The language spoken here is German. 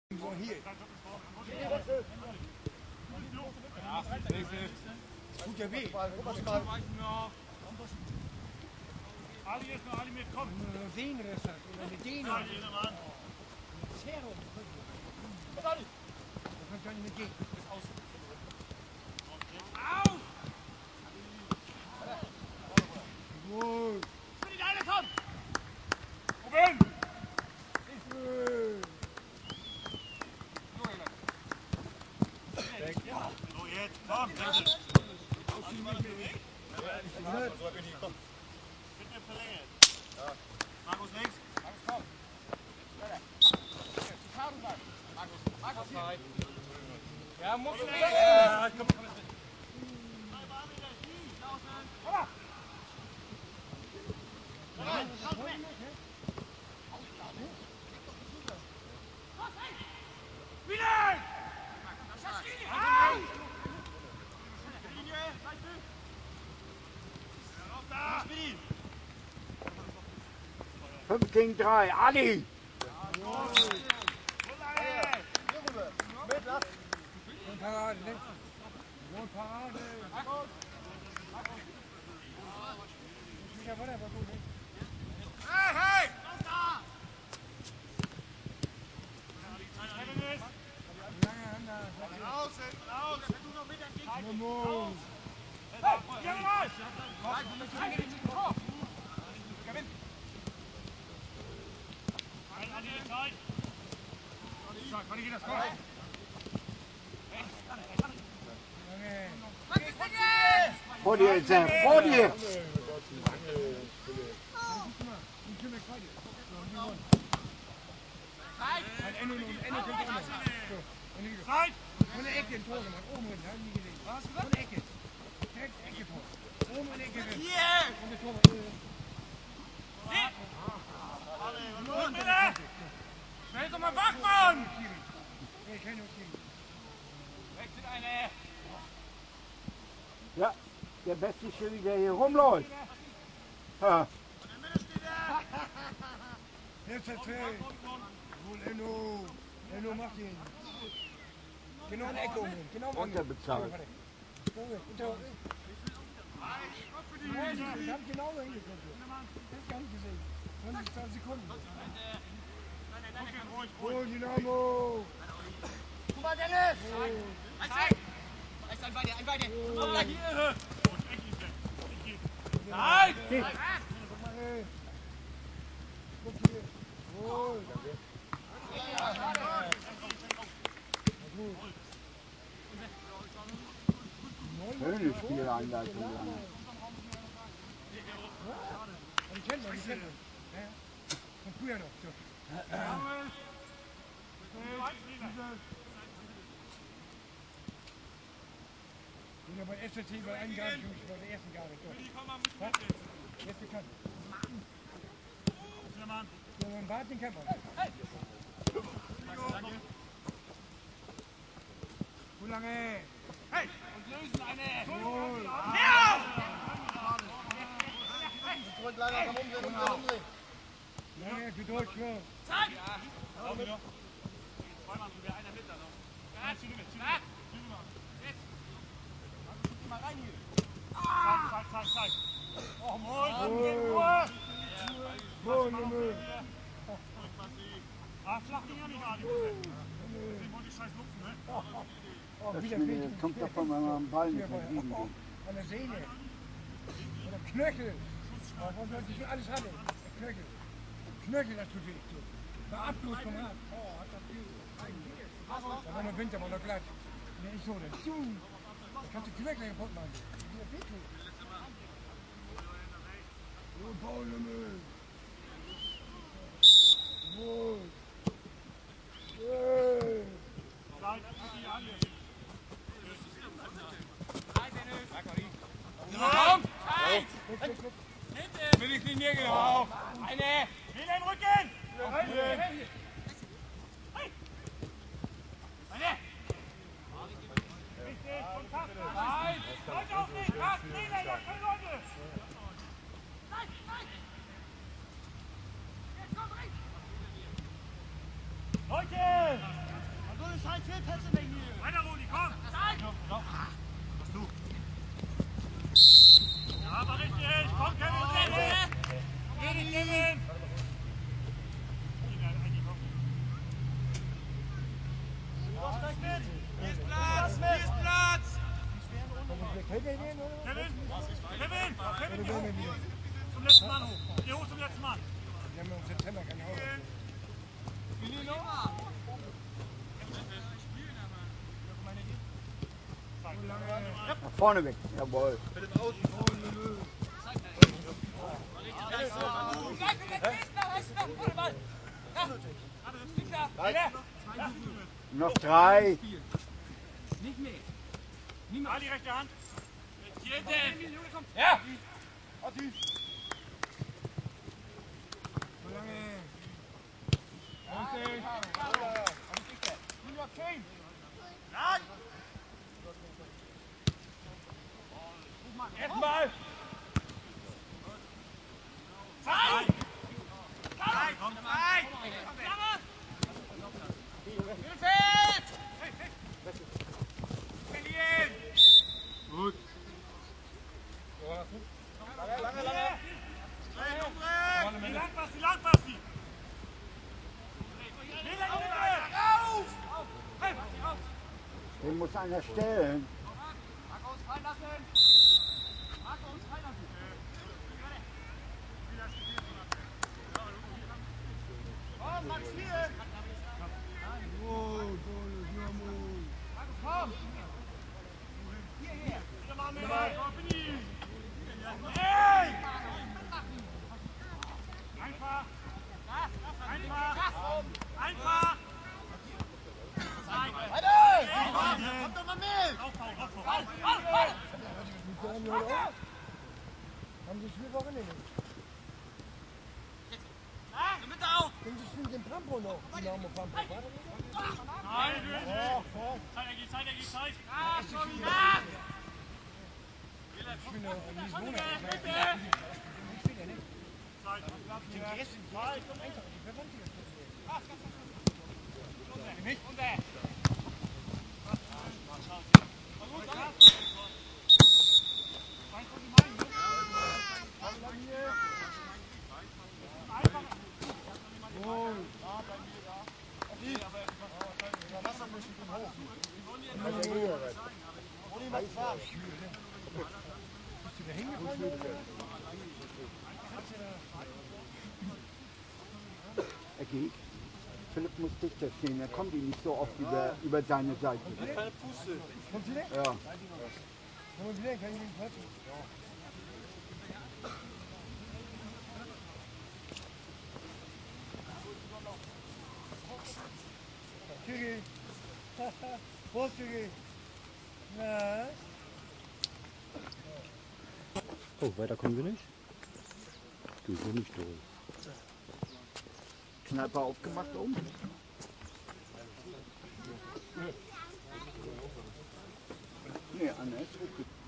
So hier. Tut ja weh. Ali ist noch Ali mit, komm. Sehen ist das. Mit denen. Zero. Das kann ich nicht gehen. Auf! Wohl. Für die Leine, komm! Ruben! So, jetzt, komm! Bitte verlängert. Markus links. Markus, komm. Markus. Ja, muss du weg. Ja, komm. Fünf gegen 3, Ali! Parade, ne? Parade! Ja, wunderbar gut, ne? Hey, hey! Lange Hand da. Raus, raus! Du noch mit entgegen! Raus! Kann ich das machen? Vor dir, Sam, vor dir! Zeit! Von der Ecke ein Tor gemacht, oben hin, haben die gesehen. Was hast du gesagt? Von der Ecke. Direkt Ecke Tor. Oben in der Ecke drin. Hier! Und der Tor. Bitte! Schnell doch mal wach, Mann! Nee, keine Schiri. Wechselt eine! Ja, der beste Schiri, der hier rumläuft. Ha. Jetzt erzähl. Wohl, Enno. Enno macht ihn. Genau in der Ecke um. Genau unterbezahlt. Ich hab genau noch hingeguckt. Das ist gar nicht gesehen. 20 Sekunden. Oh, Dynamo! Guck mal, Dennis! Ein Beine, ein Beine! Komm gleich hier! Nein! Guck hier. Wohl. Schöne Spieleinleitung. Die kennt man, die kennt man. Von früher noch. Oder bei SCT bei einem Garten, bei der ersten Garten. Jetzt bekannt. Ja, man Bart, den kennt man. Wo lange? Hey! Und lösen eine! Wohl. Ja! Zurück, leider, komm umdrehen. Lange, gedrückt, ja. Zeit! Ja. Zweimal drüber, einer mit da noch. Ja, züge mit. Jetzt! Geh mal rein hier. Zeit. Oh, moin! Wohl, Junge. Flach ging ja nicht, Ali. Den wollte ich scheiß lupfen, ne? Oh, wieder fehlt. Kommt davon, wenn man am Ball nicht an der Sehne. Oder Knöchel. Was man nicht alles hatte. Knöchel. Knöchel, das tut weh. War Abfluss vom Rad. Oh, hat das weh. Da war noch Winter, war noch glatt. Nee, nicht so denn. Da kannst du Knöchel kaputt machen. Das wird wehtun. Oh, Paul, Junge. Wohl. Hey. Komm! Zeit! Bin ich nicht genau. Eine! Wieder im Rücken! Eine! Richtig, Kontakt! Nein! Leute auf dich! Pass! Trainer, ja, keine Leute! Nein! Jetzt komm rein! Leute! Weiter, Rudi, komm! Was du? Ja, aber richtig! Komm, Kevin! Kevin! Hier ist Platz! Hier ist Platz! Kevin! Zum letzten Mann hoch! Geh hoch zum letzten Mann! Wir haben im September kein Auto. Nach vorne weg, jawohl. Noch 3. Ali, rechte Hand! Ja! So lange. Nein! Erstmal! Zeit! Komm, Zeit! Hilfeld! Verlieren! Gut. Wie lang passt die? Lang passt die! Auf! Den muss einer stellen. Markus, fallen lassen! Markus, fallen lassen! Komm, Max, hier! Markus, komm! Hier! Wieder mal mit! Hey! Einfach! Einfach! Kommt doch mal mit! Aufbau! Haben Sie Spielwoche nicht? Mitte auf! Können Sie spielen den Pampo noch? Dynamo Pampo, warte. Zeit! Ich bin ja in diesem Monat. Er geht. Philipp muss dichter stehen, er kommt ihm nicht so oft über seine Seite. Kommt sie weg? Ja. Kommt sie weg? Kann ich nicht quatschen? Kiri. Prost, Kiri. Na? Oh, weiter kommen wir nicht? Du, so nicht durch. Kneipe aufgemacht oben. Nee, Anna ist gut.